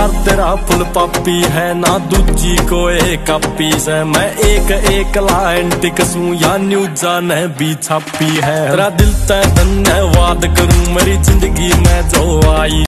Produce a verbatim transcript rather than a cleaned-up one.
यार तेरा फुल पापी है ना दूजी को एक कापी से। मैं एक एक लाइन टिकसूं या न्यूज़ा ने भी छापी है। तेरा दिल तय धन्यवाद करूं मेरी जिंदगी में जो आई।